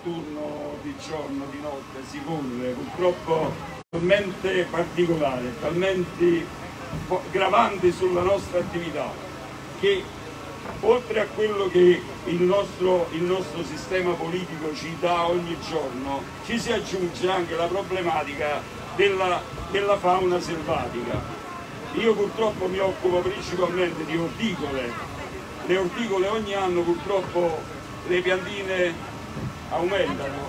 turno di giorno, di notte, si corre, purtroppo talmente particolare, talmente gravanti sulla nostra attività, che oltre a quello che il nostro sistema politico ci dà ogni giorno, ci si aggiunge anche la problematica della fauna selvatica. Io purtroppo mi occupo principalmente di orticole. Le orticole ogni anno purtroppo le piantine aumentano,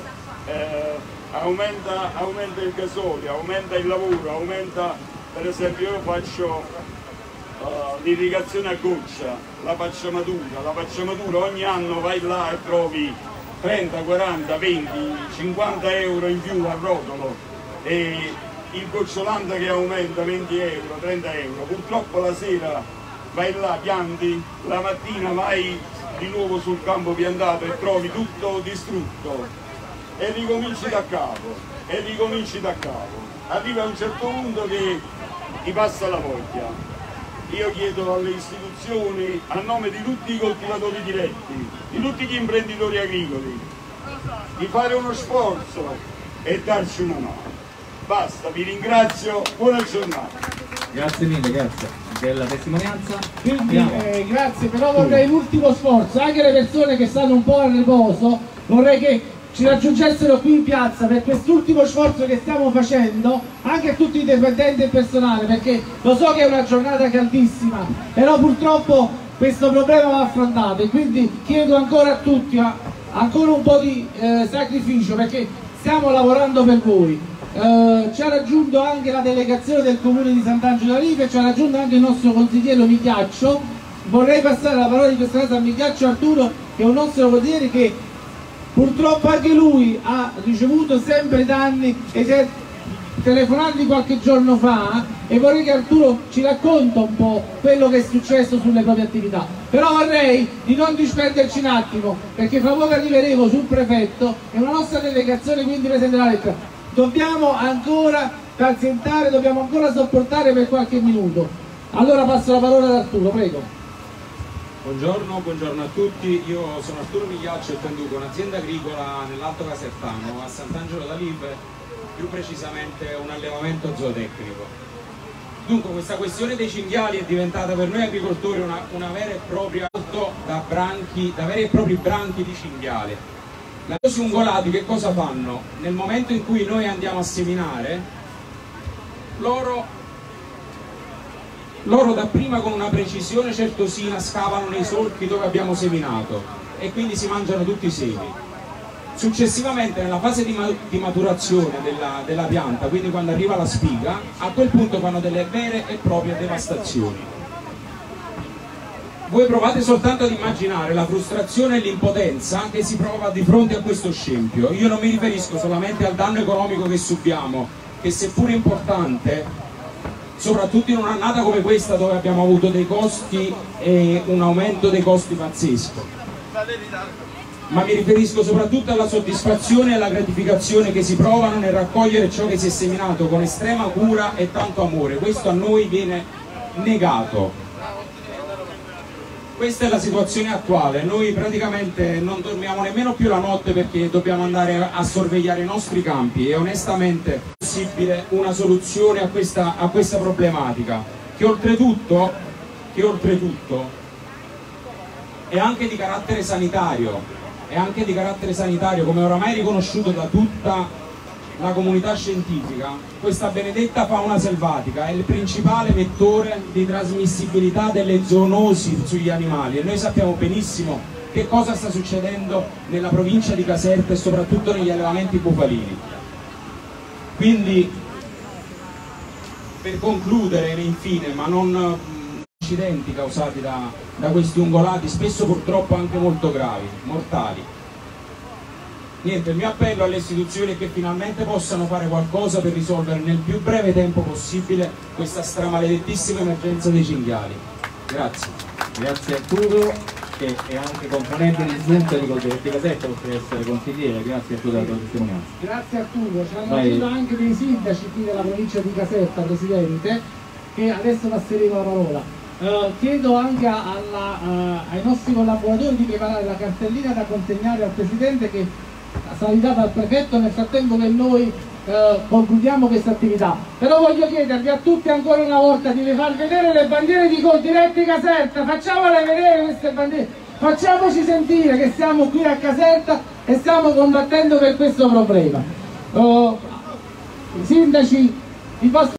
aumenta il gasolio, aumenta il lavoro, aumenta, per esempio io faccio l'irrigazione a goccia, la pacciamatura, ogni anno vai là e trovi 30, 40, 20, 50 euro in più a rotolo, e il gocciolante che aumenta 20 euro, 30 euro, purtroppo la sera vai là, pianti, la mattina vai di nuovo sul campo piantato e trovi tutto distrutto e ricominci da capo, arriva a un certo punto che ti passa la voglia. Io chiedo alle istituzioni, a nome di tutti i coltivatori diretti, di tutti gli imprenditori agricoli, di fare uno sforzo e darci una mano. Basta, vi ringrazio, buona giornata. Grazie mille, grazie della testimonianza. Quindi grazie, però vorrei l'ultimo sforzo, anche le persone che stanno un po' a riposo, vorrei che ci raggiungessero qui in piazza per quest'ultimo sforzo che stiamo facendo, anche a tutti i dipendenti e personale, perché lo so che è una giornata caldissima, però purtroppo questo problema va affrontato, e quindi chiedo ancora a tutti ancora un po' di sacrificio, perché stiamo lavorando per voi. Ci ha raggiunto anche la delegazione del comune di Sant'Angelo Rive, ci ha raggiunto anche il nostro consigliere Migliaccio. Vorrei passare la parola di questa cosa a Migliaccio Arturo, che è un nostro consigliere che purtroppo anche lui ha ricevuto sempre danni e si è telefonato di qualche giorno fa, e vorrei che Arturo ci racconta un po' quello che è successo sulle proprie attività. Però vorrei di non disperderci un attimo, perché fra poco arriveremo sul prefetto e una nostra delegazione quindi presenterà la lettera. Dobbiamo ancora pazientare, dobbiamo ancora sopportare per qualche minuto. Allora passo la parola ad Arturo, prego. Buongiorno a tutti, io sono Arturo Migliaccio e conduco un'azienda agricola nell'Alto Casertano, a Sant'Angelo da Live, più precisamente un allevamento zootecnico. Dunque questa questione dei cinghiali è diventata per noi agricoltori una vera e propria da veri e propri branchi di cinghiale. I ungolati che cosa fanno? Nel momento in cui noi andiamo a seminare, loro dapprima con una precisione certosina scavano nei solchi dove abbiamo seminato e quindi si mangiano tutti i semi. Successivamente nella fase di maturazione della pianta, quindi quando arriva la spiga, a quel punto fanno delle vere e proprie devastazioni. Voi provate soltanto ad immaginare la frustrazione e l'impotenza che si prova di fronte a questo scempio. Io non mi riferisco solamente al danno economico che subiamo, che seppur importante, soprattutto in un'annata come questa dove abbiamo avuto dei costi e un aumento dei costi pazzesco, ma mi riferisco soprattutto alla soddisfazione e alla gratificazione che si provano nel raccogliere ciò che si è seminato con estrema cura e tanto amore. Questo a noi viene negato. Questa è la situazione attuale, noi praticamente non dormiamo nemmeno più la notte perché dobbiamo andare a sorvegliare i nostri campi, e onestamente è possibile una soluzione a questa problematica, che oltretutto è anche di carattere sanitario, come oramai riconosciuto da tutta la comunità scientifica. Questa benedetta fauna selvatica è il principale vettore di trasmissibilità delle zoonosi sugli animali, e noi sappiamo benissimo che cosa sta succedendo nella provincia di Caserta e soprattutto negli allevamenti bufalini. Quindi, per concludere infine, ma non incidenti causati da questi ungolati, spesso purtroppo anche molto gravi, mortali. Niente, il mio appello alle istituzioni è che finalmente possano fare qualcosa per risolvere nel più breve tempo possibile questa stramaledettissima emergenza dei cinghiali. Grazie. Grazie Arturo, che è anche componente di giunta di Coldiretti Caserta, oltre ad essere consigliere. Grazie a tutti per la tua testimonianza. Grazie Arturo, ci hanno detto anche dei sindaci qui della provincia di Caserta, Presidente, che adesso passeremo la parola. Chiedo anche ai nostri collaboratori di preparare la cartellina da consegnare al Presidente, che sanità dal prefetto nel frattempo che noi concludiamo questa attività. Però voglio chiedervi a tutti ancora una volta di far vedere le bandiere di Coldiretti Caserta, facciamole vedere queste bandiere, facciamoci sentire che siamo qui a Caserta e stiamo combattendo per questo problema. I sindaci, vi posso